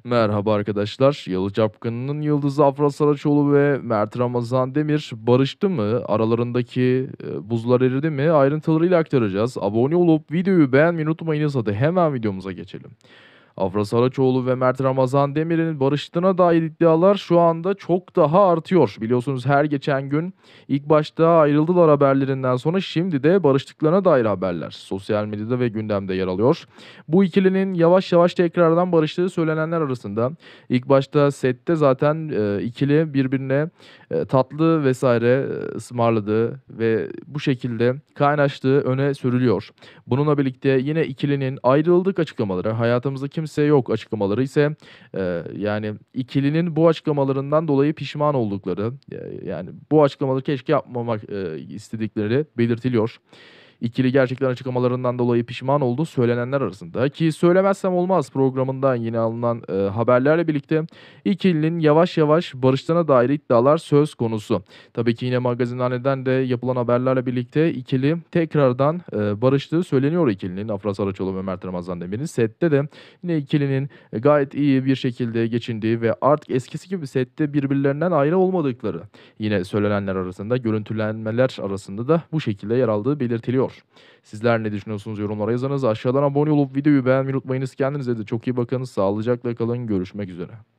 Merhaba arkadaşlar. Yalı Çapkını'nın yıldızı Afra Saraçoğlu ve Mert Ramazan Demir barıştı mı? Aralarındaki buzlar eridi mi? Ayrıntılarıyla aktaracağız. Abone olup videoyu beğenmeyi unutmayınız. Hadi hemen videomuza geçelim. Afra Saraçoğlu ve Mert Ramazan Demir'in barıştığına dair iddialar şu anda çok daha artıyor. Biliyorsunuz her geçen gün ilk başta ayrıldılar haberlerinden sonra şimdi de barıştıklarına dair haberler sosyal medyada ve gündemde yer alıyor. Bu ikilinin yavaş yavaş tekrardan barıştığı söylenenler arasında ilk başta sette zaten ikili birbirine tatlı vesaire ısmarladığı ve bu şekilde kaynaştığı öne sürülüyor. Bununla birlikte yine ikilinin ayrıldık açıklamaları, hayatımızda kimse yok açıklamaları ise, yani ikilinin bu açıklamalarından dolayı pişman oldukları, yani bu açıklamaları keşke yapmamak, istedikleri belirtiliyor. İkili gerçekten açıklamalarından dolayı pişman olduğu söylenenler arasında ki "Söylemezsem Olmaz" programından yine alınan, haberlerle birlikte ikilinin yavaş yavaş barıştığına dair iddialar söz konusu. Tabii ki yine magazinhaneden de yapılan haberlerle birlikte ikili tekrardan, barıştığı söyleniyor ikilinin, Afra Saraçoğlu ve Mert Ramazan Demir'in. Sette de yine ikilinin, gayet iyi bir şekilde geçindiği ve artık eskisi gibi sette birbirlerinden ayrı olmadıkları yine söylenenler arasında, görüntülenmeler arasında da bu şekilde yer aldığı belirtiliyor. Sizler ne düşünüyorsunuz yorumlara yazınız. Aşağıdan abone olup videoyu beğenmeyi unutmayınız. Kendinize de çok iyi bakın. Sağlıcakla kalın. Görüşmek üzere.